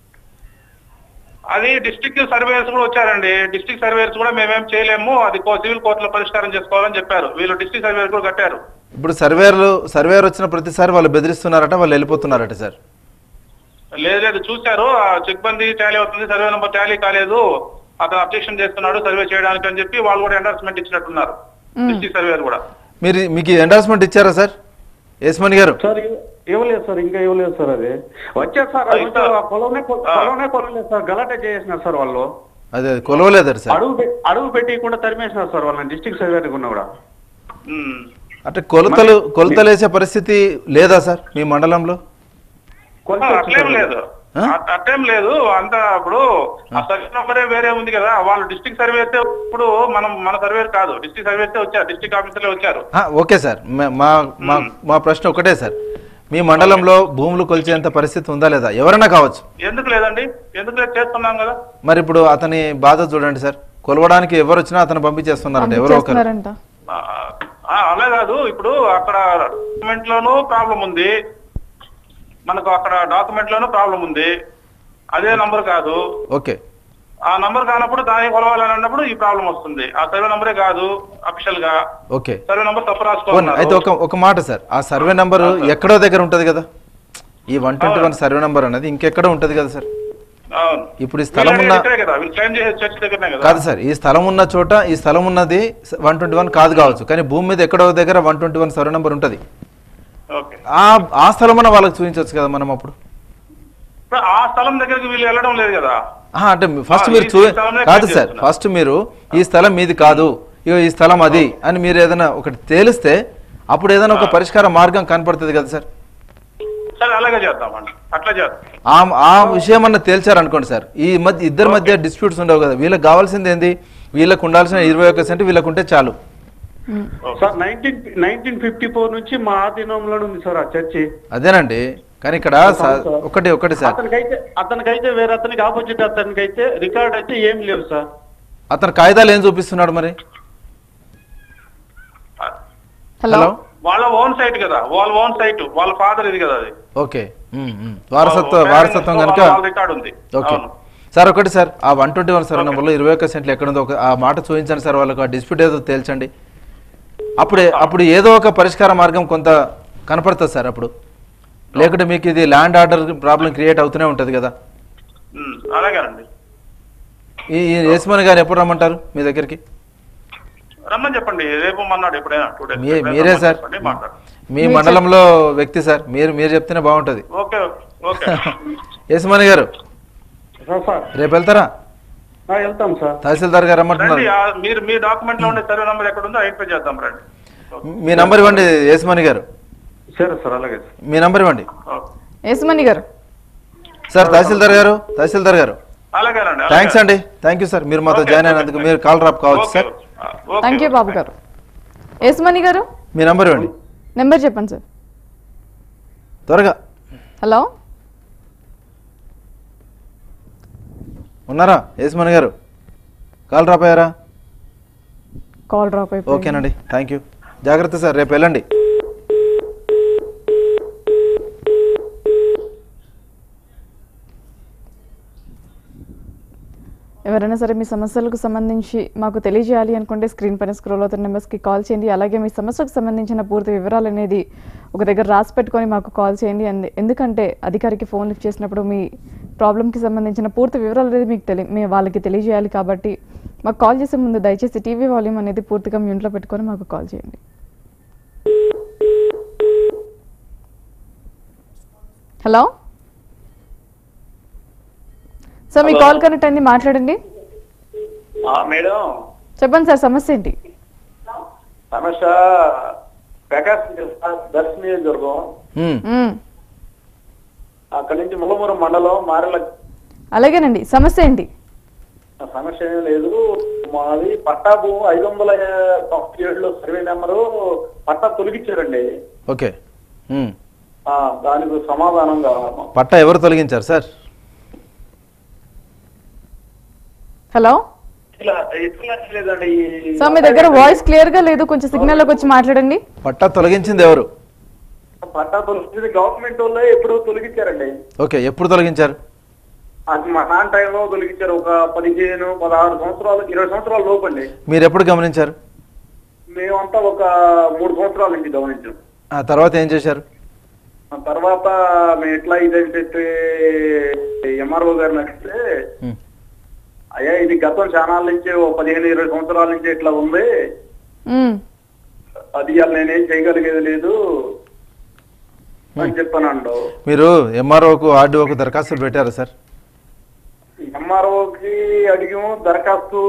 అది డిస్ట్రిక్ట్ సర్వేయర్స్ కూడా వచ్చారండి. డిస్ట్రిక్ట్ సర్వేయర్స్ కూడా మేమేం చేయలేము, అది సివిల్ కోర్టులో పరిష్కారం చేసుకోవాలని చెప్పారు. వీళ్ళు డిస్ట్రిక్ట్ సర్వేయర్ కూడా కట్టారు. ఇప్పుడు సర్వేయర్ వచ్చిన ప్రతిసారి వాళ్ళు బెదిరిస్తున్నారట, వాళ్ళు వెళ్ళిపోతున్నారట సార్. లేదు చూశారు, చెక్ బందీ టాలీ అవుతుంది, సర్వే నెంబర్ టాలీ కాలేదు, అతను అబ్జెక్షన్ చేస్తున్నాడు సర్వే చేయడానికి అని చెప్పి వాళ్ళు కూడా ఎండార్స్మెంట్ ఇచ్చినట్టున్నారు డిస్ట్రిక్ట్ సర్వేయర్ కూడా. మీకు ఎండార్స్మెంట్ ఇచ్చారా సార్ యేసుమణి గారు? సార్ ఇవ్వలేదు సార్, ఇంకా ఇవ్వలేదు సార్. అది వచ్చారు సార్, కొలవలేదు సార్, గలాటే చేసినారు సార్ వాళ్ళు. అదే కొలవలేదు సార్, అడుగు పెట్టకుండా తరిమేసినారు సార్ వాళ్ళని డిస్ట్రిక్ట్ సర్వేర్ ఉన్నా కూడా. అంటే కొలతలు వేసే పరిస్థితి లేదా సార్ మీ మండలంలో? అట్లేం లేదు, అట్లేం లేదు. అంతా ఇప్పుడు ఆ సర్వే నంబరే వేరే ఉంది కదా, వాళ్ళు డిస్ట్రిక్ట్ సర్వే అయితే ఇప్పుడు మన సర్వేర్ కాదు, డిస్ట్రిక్ట్ సర్వే అయితే వచ్చారు, డిస్ట్రిక్ట్ ఆఫీసర్లే వచ్చారు. ఓకే సార్, మా ప్రశ్న ఒకటే సార్, మీ మండలంలో భూములు కొలిచేంత పరిస్థితి ఉందా లేదా? ఎవరైనా కావచ్చు. ఎందుకు లేదండి, ఎందుకు లేదు, చేస్తున్నాం కదా. మరి ఇప్పుడు అతని బాధ చూడండి సార్, కొలవడానికి ఎవరు వచ్చినా అతను పంపించేస్తున్నారంట ఎవరో ఒకరు. అలా కాదు, ఇప్పుడు అక్కడ డాక్యుమెంట్ లోనూ ప్రాబ్లం ఉంది, మనకు అక్కడ డాక్యుమెంట్ లోనూ ప్రాబ్లం ఉంది, అదే నంబర్ కాదు. ఓకే. ఆ నంబర్ కానప్పుడు దాన్ని కొలవాలని అన్నప్పుడు ఈ ప్రాబ్లం వస్తుంది. ఆ సర్వే నంబరే కాదు అఫీషియల్ గా. ఓకే. సర్వే నంబర్ తప్పు రాసుకోవాలి. అయితే ఒక మాట సార్, ఆ సర్వే నంబర్ ఎక్కడో దగ్గర ఉంటది కదా, ఈ 121 సర్వే నంబర్ అనేది ఇంకెక్కడో ఉంటది కదా సార్. ఇప్పుడు ఈ స్థలం ఉన్న కాదు సార్, ఈ స్థలం ఉన్న చోట ఈ స్థలం ఉన్నది 121 కాదు కావచ్చు, కానీ భూమి మీద ఎక్కడో దగ్గర 121 సర్వే నంబర్ ఉంటది. ఓకే. ఆ స్థలం అన్న వాళ్ళకి చూపించవచ్చు కదా మనం అప్పుడు. ఆ స్థలం దగ్గరికి వీళ్ళు వెళ్ళడం లేదు కదా. అంటే ఫస్ట్ మీరు కాదు సార్, ఫస్ట్ మీరు ఈ స్థలం మీది కాదు, ఇగో ఈ స్థలం అది అని మీరు ఏదైనా ఒకటి తేలిస్తే అప్పుడు ఏదైనా ఒక పరిష్కార మార్గం కనపడుతుంది కదా సార్. సరే అలాగే చేద్దామండి, అట్లా చేద్దాం. ఆ విషయం అన్న తేల్చారనుకోండి సార్, ఈ మధ్య ఇద్దరి మధ్య డిస్ప్యూట్స్ ఉండవు కదా. వీళ్ళకి కావాల్సింది ఏంది, వీళ్ళకు ఉండాల్సిన 21 సెంట్ వీళ్ళకు ఉంటే చాలు. సార్ 1954 నుంచి మా ఆధీనంలో ఉంది సార్ ఆ చర్చి. అదేనండి, కానీ ఇక్కడ ఒకటి సార్, అతనికైతే వేరే అతనికి ఆపోజిట్ అతనికైతే రికార్డ్ అయితే ఏం లేవు సార్. అతను కాగితాలు ఏం చూపిస్తున్నాడు మరి? హలో, వాళ్ళ ఓన్ సైట్ కదా, వాళ్ళ ఓన్ సైట్, వాళ్ళ ఫాదర్ ఇది కదా అది. ఓకే, వారసత్వం కనుక రికార్డ్ ఉంది. Okay sir. ఒకటి సార్, ఆ 121 సర్వే నెంబర్లో 21 సెంట్లు ఎక్కడుందో ఆ మాట చూపించండి సార్. వాళ్ళకు ఆ డిస్ప్యూట్ ఏదో తేల్చండి. అప్పుడు ఏదో ఒక పరిష్కార మార్గం కొంత కనపడుతుంది సార్. అప్పుడు లేకుంటే మీకు ఇది ల్యాండ్ ఆర్డర్ ప్రాబ్లం క్రియేట్ అవుతూనే ఉంటుంది కదా. అలాగేనండి. ఈ యశ్మన్ గారు ఎప్పుడు రమ్మంటారు మీ దగ్గరికి? రమ్మని చెప్పండి, రేపు మన్నాడు ఎప్పుడైనా. మీరే సార్, మీ మండలంలో వ్యక్తి సార్, మీరు చెప్తేనే బాగుంటుంది. Okay okay. యశ్మన్ గారు రేపు వెళ్తారా? వెళ్తాం సార్. తహసీల్దార్ గారు రమ్మంటున్నారు. మీరు మీ డాక్యుమెంట్ లో ఉండే సర్వే నంబర్ ఎక్కడ ఉందో ఐడెంటిఫై చేద్దాం రండి. మీ నంబర్ ఇవ్వండి యశ్మణి గారు. సరే సార్, అలాగే. మీ నంబర్ ఇవ్వండి యశ్మణి గారు. సార్ తహసీల్దార్ గారు అలాగేనండి. థ్యాంక్స్ అండి, థ్యాంక్ యూ సార్. మీరు మాతో జాయిన్ అయినందుకు మీరు కాల్ డ్రాప్ కావచ్చు సార్. థ్యాంక్ యూ బాబు గారు. యశ్మణి గారు మీ నంబర్ ఇవ్వండి. నెంబర్ చెప్పండి సార్ త్వరగా. హలో, ఉన్నారా యశ్మణి గారు? కాల్ డ్రాప్ అయ్యారా? కాల్ డ్రాప్ అయిపోయింది. ఓకేనండి, థ్యాంక్ యూ. జాగ్రత్త సార్, రేపు వెళ్ళండి. ఎవరైనా సరే మీ సమస్యలకు సంబంధించి మాకు తెలియజేయాలి అనుకుంటే స్క్రీన్ పైన స్క్రోల్ అవుతున్న నెంబర్స్కి కాల్ చేయండి. అలాగే మీ సమస్యకు సంబంధించిన పూర్తి వివరాలు అనేది ఒక దగ్గర రాసి పెట్టుకొని మాకు కాల్ చేయండి. ఎందుకంటే అధికారికి ఫోన్ లిఫ్ట్ చేసినప్పుడు మీ ప్రాబ్లంకి సంబంధించిన పూర్తి వివరాలు అనేది మీకు వాళ్ళకి తెలియజేయాలి. కాబట్టి మాకు కాల్ చేసే ముందు దయచేసి టీవీ వాల్యూమ్ అనేది పూర్తిగా మ్యూట్లో పెట్టుకొని మాకు కాల్ చేయండి. హలో సార్, మీ కాల్ కనెక్ట్ అయింది, మాట్లాడండి. మేడం చెప్పండి సార్, సమస్య ఏంటి? సమస్య ప్రకాశం దర్శన నియోజకవర్గం, అక్కడి నుంచి ముల్లమూరం మండలం మారెల. అలాగేనండి, సమస్య ఏంటి? సమస్య ఏం లేదు. మాది పట్టా భూమి 597లో సర్వే నెంబరు పట్టా తొలగించారండి. ఓకే, దానికి సమాధానం కావాలి. పట్టా ఎవరు తొలగించారు సార్? హలో సార్, మీ దగ్గర వాయిస్ క్లియర్ గా లేదు, కొంచెం సిగ్నల్ లోకి వచ్చి మాట్లాడండి. పట్టా తొలగించింది ఎవరు? పట్టా తొలగించింది గవర్నమెంట్ వాళ్ళు ఎప్పుడు తొలగించారండి. ఓకే, ఎప్పుడు తొలగించారు? అది మా నాన్న టైంలో తొలగించారు. ఒక 15, 16 సంవత్సరాలు, 20 సంవత్సరాల లోపండి. మీరు ఎప్పుడు గమనించారు? మేమంతా ఒక 3 సంవత్సరాల నుంచి గమనించాం. ఆ తర్వాత ఏం చేశారు? ఆ తర్వాత మేము ఎట్లా ఇదంటే ఎంఆర్ఓ గారిని అడిగితే, అయ్యా ఇది గతం ఛానల్ నుంచి 15-20 సంవత్సరాల నుంచి ఇట్లా ఉంది, అది నేనేం చేయగలిగేది లేదు అని చెప్పానండు. మీరు ఎంఆర్ఓకు ఆర్డీఓకు దరఖాస్తులు పెట్టారా సార్? ఎంఆర్ఓకి అడిగాము, దరఖాస్తు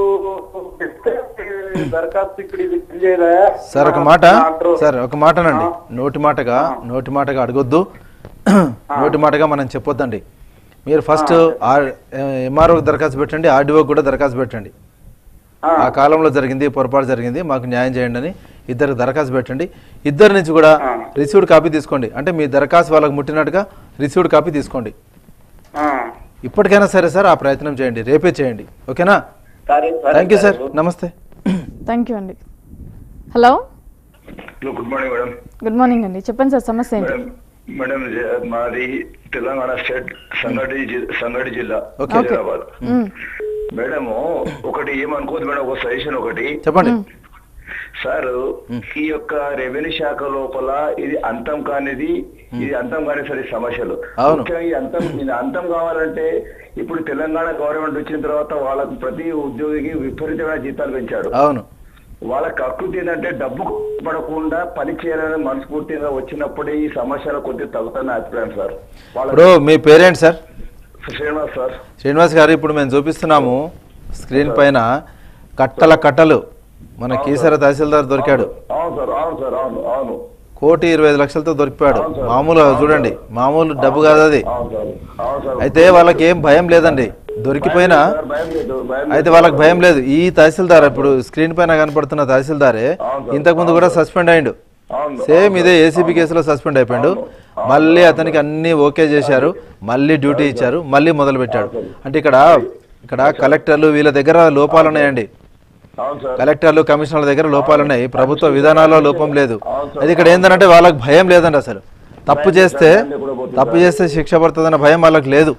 ఇక్కడ ఇది చేయదా సార్? ఒక మాటనండి, నోటి మాటగా అడగొద్దు, నోటి మాటగా మనం చెప్పొద్దండి. మీరు ఫస్ట్ ఎంఆర్ఓకి దరఖాస్తు పెట్టండి, ఆర్డీఓకి కూడా దరఖాస్తు పెట్టండి. ఆ కాలంలో జరిగింది, పొరపాటు జరిగింది, మాకు న్యాయం చేయండి అని ఇద్దరికి దరఖాస్తు పెట్టండి. ఇద్దరి నుంచి కూడా రిసీవ్డ్ కాపీ తీసుకోండి. అంటే మీ దరఖాస్తు వాళ్ళకి ముట్టినట్టుగా రిసీవ్డ్ కాపీ తీసుకోండి. ఇప్పటికైనా సరే సార్ ఆ ప్రయత్నం చేయండి, రేపే చేయండి. ఓకేనా? థ్యాంక్ యూ సార్, నమస్తే. థ్యాంక్ యూ అండి. Hello, good morning madam. Good morning అండి, చెప్పండి సార్, సమస్య ఏంటి? మేడం మాది తెలంగాణ స్టేట్ సంగారెడ్డి జిల్లా ఓకే. హైదరాబాద్. మేడము ఒకటి ఏమనుకోదు మేడం, ఒక సజెషన్ ఒకటి చెప్పండి సార్. ఈ యొక్క రెవెన్యూ శాఖ లోపల ఇది అంతం కానిది, ఇది అంతం కాని సరే సమస్యలు. ముఖ్యంగా ఇది అంతం కావాలంటే ఇప్పుడు తెలంగాణ గవర్నమెంట్ వచ్చిన తర్వాత వాళ్ళకు ప్రతి ఉద్యోగికి విపరీతమైన జీతాలు పెంచాడు. అవును. వాళ్ళకి హక్కు ఏంటంటే డబ్బు పడకుండా పని చేయాలని మనస్ఫూర్తిగా వచ్చినప్పుడే ఈ సమస్యలు కొద్దిగా తగ్గుతాయని అభిప్రాయం సార్. ఇప్పుడు మీ parent sir? Srinivas sir. Srinivas గారు, ఇప్పుడు మేము చూపిస్తున్నాము స్క్రీన్ పైన కట్టలు మన కీసర తహసీల్దార్ దొరికాడు. అవును సార్, అవును సార్, అవును అవును. 1,25,00,000తో దొరికిపోయాడు. మామూలు చూడండి, మామూలు డబ్బు కాదు అది. అవును సార్, అవును సార్. అయితే వాళ్ళకి ఏం భయం లేదండి, దొరికిపోయినా అయితే వాళ్ళకి భయం లేదు. ఈ తహసీల్దార్ ఇప్పుడు స్క్రీన్ పైన కనపడుతున్న తహసీల్దారే ఇంతకుముందు కూడా సస్పెండ్ అయ్యిండు. సేమ్ ఇదే ఏసీబీ కేసులో సస్పెండ్ అయిపోయాడు. మళ్ళీ అతనికి అన్ని ఓకే చేశారు, మళ్ళీ డ్యూటీ ఇచ్చారు, మళ్ళీ మొదలు పెట్టాడు. అంటే ఇక్కడ కలెక్టర్లు వీళ్ళ దగ్గర లోపాలు ఉన్నాయండి. కలెక్టర్లు కమిషనర్ల దగ్గర లోపాలు ఉన్నాయి, ప్రభుత్వ విధానాల్లో లోపం లేదు. అది ఇక్కడ ఏంటంటే వాళ్ళకి భయం లేదండి. అసలు తప్పు చేస్తే శిక్ష పడుతుందన్న భయం వాళ్ళకి లేదు.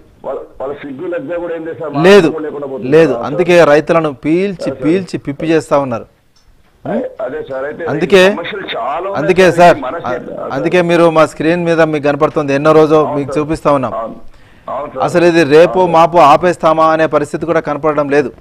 లేదు అందుకే రైతులను పీల్చి పిప్పి చేస్తా ఉన్నారు. అందుకే సార్, అందుకే మీరు మా స్క్రీన్ మీద మీకు కనపడుతుంది, ఎన్నో రోజు మీకు చూపిస్తా ఉన్నాం. అసలు ఇది రేపో మాపో ఆపేస్తామా అనే పరిస్థితి కూడా కనపడడం లేదు.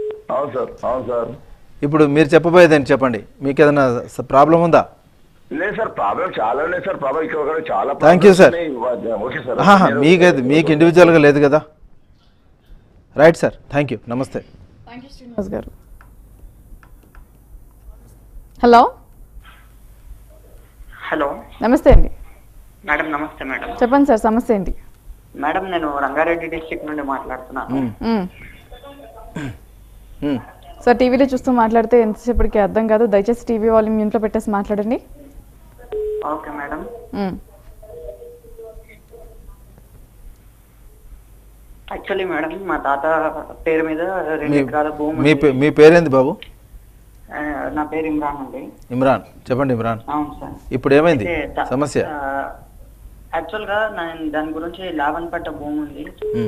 ఇప్పుడు మీరు చెప్పబోయేది ఏంటి చెప్పండి, మీకు ఏదైనా ప్రాబ్లం ఉందా? లేదు సార్, ప్రాబ్లం చాలా ఉన్నాయి సార్. ప్రాబ్లం ఇక్కడ చాలా. Thank you sir. మీకు ఇండివిజువల్గా లేదు కదా. రైట్ సార్, థ్యాంక్ యూ, నమస్తే. శ్రీనివాస్ గారు. హలో హలో, నమస్తే అండి. మేడం నమస్తే మేడం. చెప్పండి సార్, సమస్య ఏంటి? మేడం నేను రంగారెడ్డి డిస్ట్రిక్ట్ నుండి మాట్లాడుతున్నాను. సార్, టీవీలో చూస్తూ మాట్లాడితే ఎంతసేపటికి అర్థం కాదు, దయచేసి టీవీ వాల్యూమ్ ఇంట్లో పెట్టేసి మాట్లాడండి. Okay madam. యాక్చువల్లీ మేడం మా తాత పేరు మీద 2 ఎకరాల భూమి. మీ పేరేంది బాబు? నా పేరు ఇమ్రాన్ అండి. ఇమ్రాన్, చెప్పండి ఇమ్రాన్. అవును సార్. ఇప్పుడు ఏమైంది సమస్య? యాక్చువల్ గా దాని గురించి లాభం పట్ట భూమి ఉంది.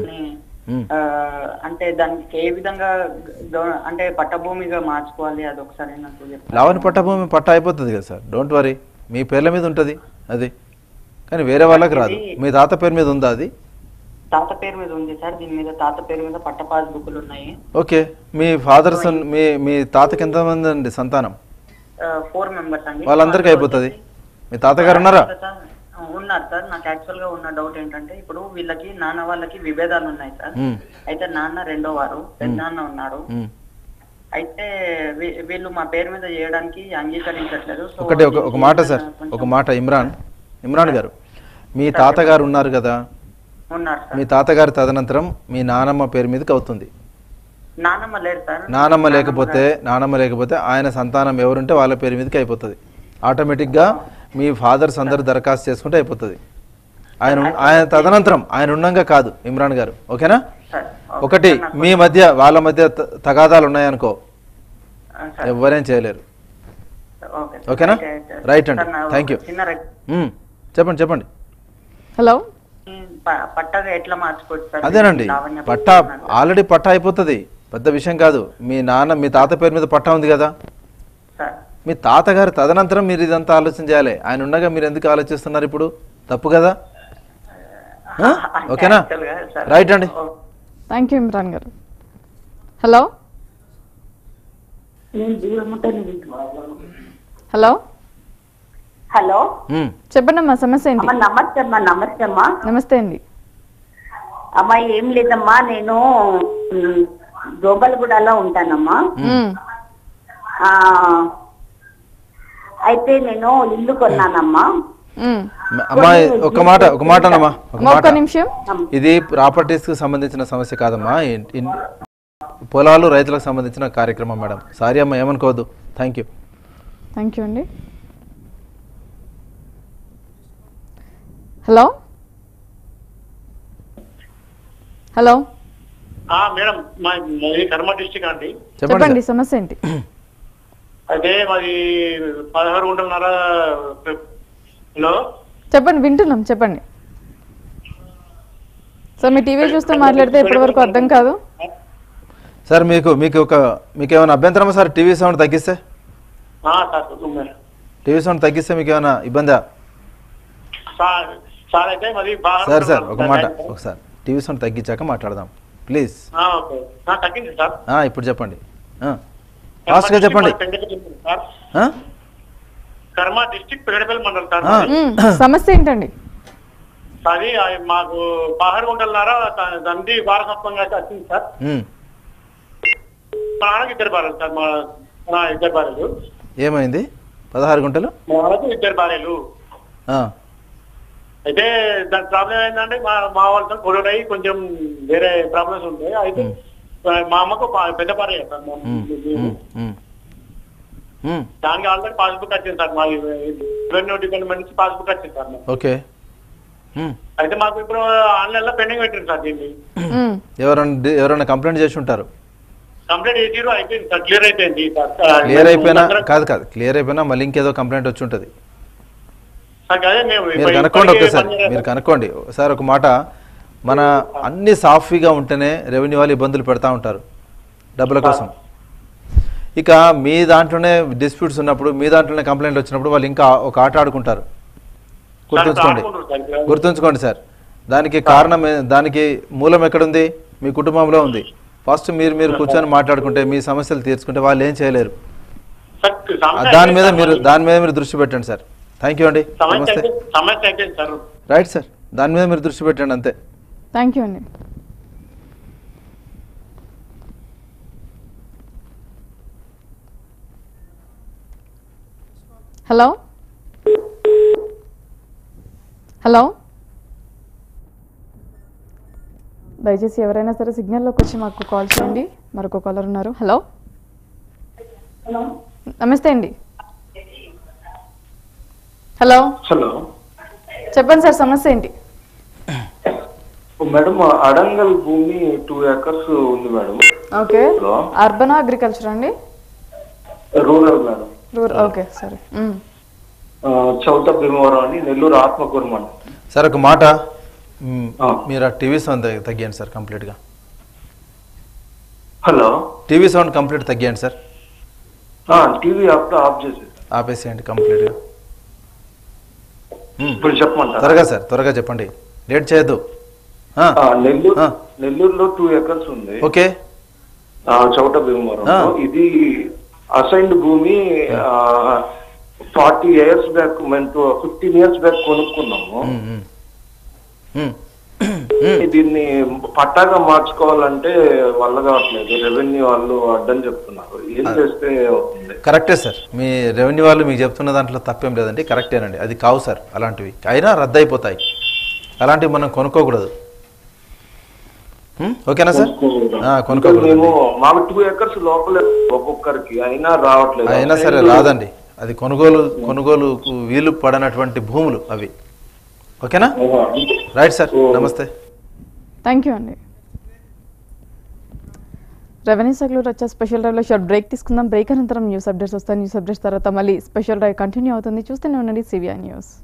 అంటే దానికి ఏ విధంగా అంటే పట్టభూమిగా మార్చుకోవాలి, అది ఒకసారి నాకు చెప్పండి. లావణి పట్టభూమి పట్ట అయిపోతుంది కదా సార్, డోంట్ వరీ. మీ పేర్ల మీద ఉంటుంది అది, కానీ వేరే వాళ్ళకి రాదు. మీ తాత పేరు మీద ఉందా అది? తాత పేరు మీద ఉంది సార్. దీని మీద తాత పేరు మీద పట్ట పాస్ బుక్లు ఉన్నాయి. ఓకే, మీ ఫాదర్ మీ తాతకి ఎంతమంది అండి సంతానం? 4 మెంబర్స్ అండి. వాళ్ళందరికీ అయిపోతుంది. మీ తాతగారు ఉన్నారా? ఉన్నారు సార్. నాకు యాక్చువల్ గా ఉన్న డౌట్ ఏంటంటే, ఇప్పుడు వీళ్ళకి నాన్న వాళ్ళకి విభేదాలు ఉన్నాయి సార్. అయితే నాన్న 2వ వారు, పెద్దనాన్న ఉన్నారు. అయితే వీళ్ళు మా పేరు మీద చేయడానికి అంగీకరించట్లేదు. ఒక మాట సార్, ఒక మాట ఇమ్రాన్ గారు, మీ తాతగారు ఉన్నారు కదా, మీ తాతగారి తదనంతరం మీ నానమ్మ పేరు మీదకి అవుతుంది. నానమ్మ లేరు సార్. నానమ్మ లేకపోతే ఆయన సంతానం ఎవరుంటే వాళ్ళ పేరు మీదకి అయిపోతుంది. ఆటోమేటిక్గా మీ ఫాదర్స్ అందరు దరఖాస్తు చేసుకుంటే అయిపోతుంది. ఆయన తదనంతరం ఆయన ఉండగా కాదు ఇమ్రాన్ గారు, ఓకేనా? ఒకటి మీ మధ్య వాళ్ళ మధ్య తగాదాలు ఉన్నాయనుకో, ఎవరేం చేయలేరు. ఓకేనా? రైట్ అండి, థ్యాంక్ యూ. చెప్పండి. హలో, పట్టగా ఎట్లా మార్చుకోవచ్చు సార్? అదేనండి, పట్టా ఆల్రెడీ పట్టా అయిపోతుంది, పెద్ద విషయం కాదు. మీ తాత పేరు మీద పట్టా ఉంది కదా, మీ తాతగారు తదనంతరం మీరు ఇదంతా ఆలోచన చేయాలి. ఆయన ఉండగా మీరు ఎందుకు ఆలోచిస్తున్నారు ఇప్పుడు? తప్పు కదా. ఓకేనా? రైట్ అండి, థ్యాంక్ యూ ఇమ్రాన్ గారు. హలో హలో హలో, చెప్పండి అమ్మా, సమస్య ఏంటి? నమస్తే అమ్మా. నమస్తే అమ్మా. నమస్తే అండి. అమ్మా ఏం లేదమ్మా, నేను జోబల్గూడలో ఉంటానమ్మా. అయితే నేను ఇల్లు కొన్నానమ్మా. అమ్మాయి ఒక మాట అమ్మా, ఒక్క నిమిషం. ఇది ప్రాపర్టీస్ కి సంబంధించిన సమస్య కాదమ్మా, పొలాలు రైతులకు సంబంధించిన కార్యక్రమం మేడం. సారీ అమ్మా, ఏమనుకోవద్దు. థ్యాంక్ యూ అండి. హలో మేడం, మాది కర్మ డిస్ట్రిక్ట్ అండి. చెప్పండి, సమస్య ఏంటి? అదే మాది 16 గుంటలన్నర. హలో చెప్పండి, వింటున్నాం, చెప్పండి సార్. మీ టీవీ చూస్తూ మాట్లాడితే ఇప్పటి వరకు అర్థం కాదు సార్. మీకు ఏమైనా అభ్యంతరమా సార్? టీవీ సౌండ్ తగ్గిస్తే మీకు ఏమైనా ఇబ్బందా? సార్ ఒక మాట, ఒకసారి టీవీ సౌండ్ తగ్గించాక మాట్లాడదాం ప్లీజ్. ఇప్పుడు చెప్పండి. ఫాస్ట్గా చెప్పండి. కర్మ డిస్ట్రిక్ట్ పెగడపల్లి మండలం సార్. సమస్య ఏంటండి? అది మాకు పదహారు గుంటలన్నారా దండి వారసత్వంగా వచ్చింది సార్. మా నాన్నకి 2 భార్యలు సార్. మా 2 భార్యలు. ఏమైంది? 16 గుంటలు మా వాళ్ళకి 2 భార్యలు. అయితే దాని ప్రాబ్లం ఏంటంటే మా వాళ్ళతో గొడవలు అయ్యి కొంచెం వేరే ప్రాబ్లమ్స్ ఉంటాయి. అయితే మా అమ్మకు పెద్ద భార్య సార్. దానికి ఆల్రెడీ పాస్బుక్ వచ్చింది సార్. మా రెవెన్యూ డిపార్ట్మెంట్ నుంచి పాస్బుక్ వచ్చింది సార్. ఓకే. అయితే మాకు ఇప్పుడు ఆన్లైన్ లో పెండింగ్ పెట్టింది సార్. దీన్ని ఎవరైనా కంప్లైంట్ చేసి ఉంటారు. కంప్లైంట్ చేసిరు, అయిపోయింది సార్. క్లియర్ అయిపోయింది సార్. క్లియర్ అయిపోయినా కాదు క్లియర్ అయిపోయినా మళ్ళీ ఇంకేదో కంప్లైంట్ వచ్చి ఉంటుంది. మీరు కనుక్కోండి ఒకసారి, మీరు కనుక్కోండి సార్. ఒక మాట, మన అన్ని సాఫీగా ఉంటేనే రెవెన్యూ వాళ్ళు ఇబ్బందులు పెడతా ఉంటారు డబ్బుల కోసం. ఇక మీ దాంట్లోనే డిస్ప్యూట్స్ ఉన్నప్పుడు, మీ దాంట్లోనే కంప్లైంట్ వచ్చినప్పుడు వాళ్ళు ఇంకా ఒక ఆట ఆడుకుంటారు. గుర్తుంచుకోండి సార్. దానికి కారణం, దానికి మూలం ఎక్కడుంది? మీ కుటుంబంలో ఉంది. ఫస్ట్ మీరు కూర్చొని మాట్లాడుకుంటే, మీ సమస్యలు తీర్చుకుంటే వాళ్ళు ఏం చేయలేరు. దాని మీద మీరు దృష్టి పెట్టండి సార్. థ్యాంక్ యూ అండి. నమస్తే. రైట్ సార్, దాని మీద మీరు దృష్టి పెట్టండి అంతే. థ్యాంక్ యూ అండి. హలో హలో, దయచేసి ఎవరైనా సరే సిగ్నల్లోకి వచ్చి మాకు కాల్ చేయండి. మరొక కాలర్ ఉన్నారు. హలో, నమస్తే అండి. హలో హలో, చెప్పండి సార్, సమస్య ఏంటి? మేడం, అడంగల్ భూమి 2 acres ఉంది మేడం. ఓకే. అర్బనా అగ్రికల్చర్ అండి? Rural madam. రూరల్. ఓకే, సరే. చౌత భీమవరం అని, నెల్లూరు ఆత్మకూరు మండలం. సార్ ఒక మాట, మీరు ఆ టీవీ సౌండ్ తగ్గియండి సార్ కంప్లీట్గా. హలో, టీవీ సౌండ్ కంప్లీట్ తగ్గియండి సార్. టీవీ ఆఫ్ చేసి ఆపేసేయండి కంప్లీట్గా. ఇప్పుడు చెప్పమంటారా? త్వరగా సార్, త్వరగా చెప్పండి, లేట్ చేయొద్దు. నెల్లూరులో 2 acres ఉంది. ఓకే. చౌట భీమవరం. ఇది అసైన్డ్ భూమి. 40 years బ్యాక్, మేము 15 years బ్యాక్ కొనుక్కున్నాము. దీన్ని పట్టాగా మార్చుకోవాలంటే వల్ల కావట్లేదు. రెవెన్యూ వాళ్ళు అడ్డం చెప్తున్నారు. ఏం చేస్తే అవుతుంది? కరెక్టే సార్, మీ రెవెన్యూ వాళ్ళు మీకు చెప్తున్న దాంట్లో తప్పేం లేదండి, కరెక్టేనండి. అది కావు సార్, అలాంటివి అయినా రద్దు అయిపోతాయి. అలాంటివి మనం కొనుక్కోకూడదు. ఓకేనా సార్? కొనుక్కోకూడదు. మాకు 2 acres లోపలే ఒక్కొక్కరికి, అయినా రావట్లేదు. అయినా సరే రాదండి, అది కొనుగోలు వీలు పడనటువంటి భూములు అవి. ఓకేనా? రైట్ సార్, నమస్తే. థ్యాంక్ యూ అండి. రెవెన్యూ శాఖలో వచ్చే స్పెషల్ డ్రైవ్లో షార్ట్ బ్రేక్ తీసుకుందాం. బ్రేక్ అనంతరం న్యూస్ అప్డేట్స్ వస్తాయి. న్యూస్ అప్డేట్స్ తర్వాత మళ్ళీ స్పెషల్ డ్రైవ్ కంటిన్యూ అవుతుంది. చూస్తూనే ఉండండి CVI న్యూస్.